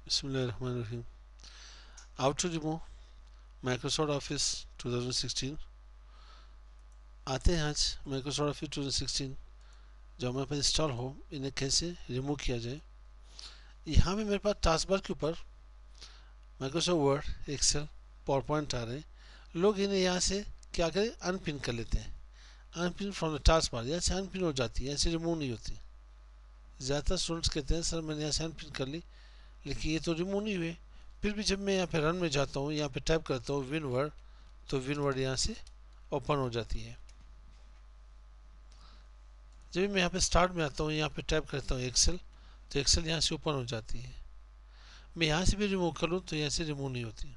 बिस्मिल्लाहिर्रहमानिर्रहीम। How to remove Microsoft Office 2016। आते हैं आज माइक्रोसॉफ्ट ऑफिस 2016 जो हमारे पास इंस्टॉल हो, इन्हें कैसे रिमूव किया जाए। यहाँ पे मेरे पास टास्क बार के ऊपर Microsoft Word, Excel, PowerPoint आ रहे हैं। लोग इन्हें यहाँ से क्या करें, अनपिन कर लेते हैं। Unpin from the task bar, यहाँ से अनपिन हो जाती है, यहाँ से रिमूव नहीं होती। ज़्यादातर स्टूडेंट्स कहते हैं सर मैंने यहाँ से अनपिन कर ली, लेकिन ये तो रिमूव नहीं हुए। फिर भी जब मैं यहाँ पे रन में जाता हूँ, यहाँ पे टाइप करता हूँ विन वर्ड, तो विन वर्ड यहाँ से ओपन हो जाती है। जब भी मैं यहाँ पे स्टार्ट में आता हूँ, यहाँ पे टाइप करता हूँ एक्सेल, तो एक्सेल यहाँ से ओपन हो जाती है। मैं यहाँ से भी रिमूव कर लूँ तो यहाँ से रिमूव नहीं होती।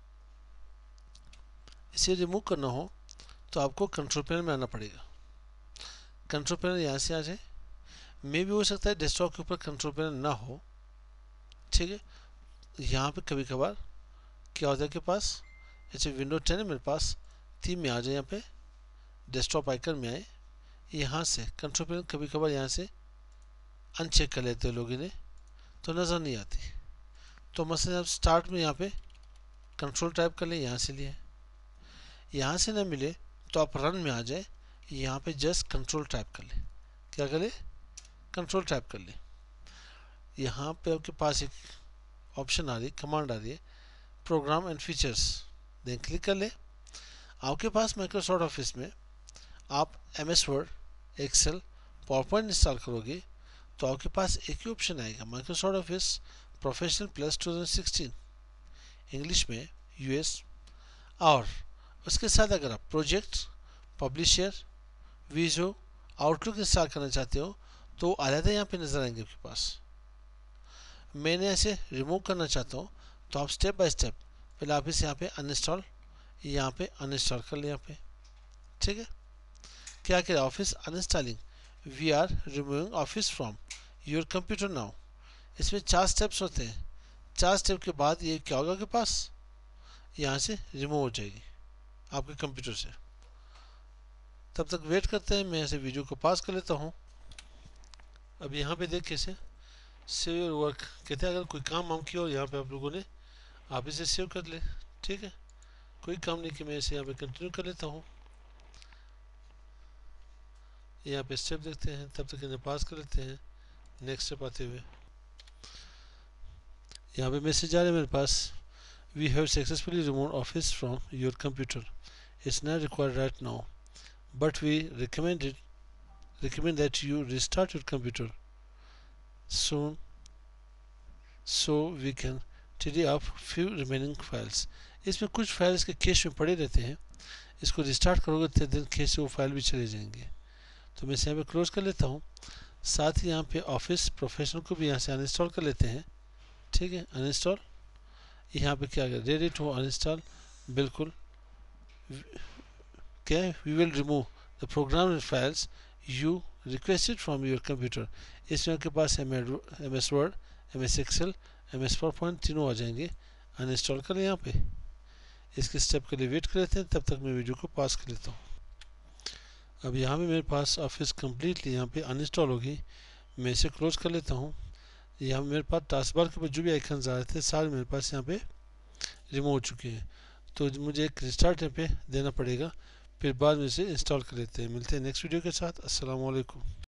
इसे रिमूव करना हो तो आपको कंट्रोल पैनल में आना पड़ेगा। कंट्रोल पैनल यहाँ से आ जाए। मे भी हो सकता है डेस्कटॉप के ऊपर कंट्रोल पैनल ना हो, ठीक है। यहाँ पे कभी कभार क्या होता है के पास, जैसे विंडो 10 है मेरे पास, थीम में आ जाए, यहाँ पे डेस्कटॉप आइकन में आए, यहाँ से कंट्रोल पैनल कभी कभार यहाँ से अनचेक कर लेते हैं लोग इन्हें, तो नज़र नहीं आती। तो मसलन आप स्टार्ट में यहाँ पे कंट्रोल टाइप कर लें, यहाँ से लिए, यहाँ से ना मिले तो आप रन में आ जाए, यहाँ पे जस्ट कंट्रोल टाइप कर लें। क्या कर ले, कंट्रोल टाइप कर लें। यहाँ पे आपके पास एक ऑप्शन आ रही है, कमांड आ रही है, program and features, then click कर ले। आपके पास माइक्रोसॉफ्ट ऑफिस में आप MS word, Excel, PowerPoint install करोगे तो आपके पास एक ही ऑप्शन आएगा, Microsoft office professional plus 2016 English में यूएस। और उसके साथ अगर आप project, publisher, Visio, Outlook install करना चाहते हो तो अलग यहाँ पे नज़र आएंगे आपके पास। मैंने ऐसे रिमूव करना चाहता हूँ तो आप स्टेप बाय स्टेप पहले आप इसे यहाँ पे अनइंस्टॉल, यहाँ पे अनइंस्टॉल कर ले यहाँ पे, ठीक है। क्या करें, office uninstalling, we are removing office from your computer now. इसमें 4 स्टेप्स होते हैं। 4 स्टेप के बाद ये क्या होगा के पास, यहाँ से रिमूव हो जाएगी आपके कंप्यूटर से। तब तक वेट करते हैं, मैं ऐसे वीडियो को पास कर लेता हूँ। अब यहाँ पे देख कैसे सेव योर वर्क, कहते हैं अगर कोई काम वाम किया हो यहाँ पे आप लोगों ने, आप इसे सेव कर ले, ठीक है। कोई काम नहीं कि मैं इसे यहाँ पे कंटिन्यू कर लेता हूँ। यहाँ पे स्टेप देखते हैं, तब तक इन्हें पास कर लेते हैं। नेक्स्ट स्टेप आते हुए यहाँ पे मैसेज आ रहा है मेरे पास, we have successfully remove office from your computer, it's not required right now but we recommend that you restart your computer soon so we can tidy up few remaining files। इसमें कुछ files के cash में पड़े रहते हैं, इसको restart करोगे तो दिन कैश से वो फाइल भी चले जाएंगे। तो मैं इसे यहाँ पे क्लोज कर लेता हूँ। साथ ही यहाँ पे ऑफिस प्रोफेशनल को भी यहाँ से अनइंस्टॉल कर लेते हैं, ठीक है। अनइंस्टॉल, यहाँ पे क्या रेडी टू अनइंस्टॉल, बिल्कुल क्या, we will remove the program files you requested from your computer. इसमें आपके पास M S word, M S excel, M S PowerPoint तीनों आ जाएंगे। अनइंस्टॉल करें यहाँ पे, इसके स्टेप के लिए वेट कर लेते हैं, तब तक मैं वीडियो को पास कर लेता हूँ। अब यहाँ पे मेरे पास ऑफिस कम्प्लीटली यहाँ पे अनइंस्टॉल होगी, मैं इसे क्लोज कर लेता हूँ। यहाँ मेरे पास टास्क बार के ऊपर जो भी आइकन आ रहे थे सारे मेरे पास यहाँ पे रिमूव हो चुके हैं, तो मुझे एक रिस्टार्ट यहाँ पे देना पड़ेगा, फिर बाद में इसे इंस्टॉल कर लेते हैं। मिलते हैं नेक्स्ट वीडियो के साथ। अस्सलाम वालेकुम।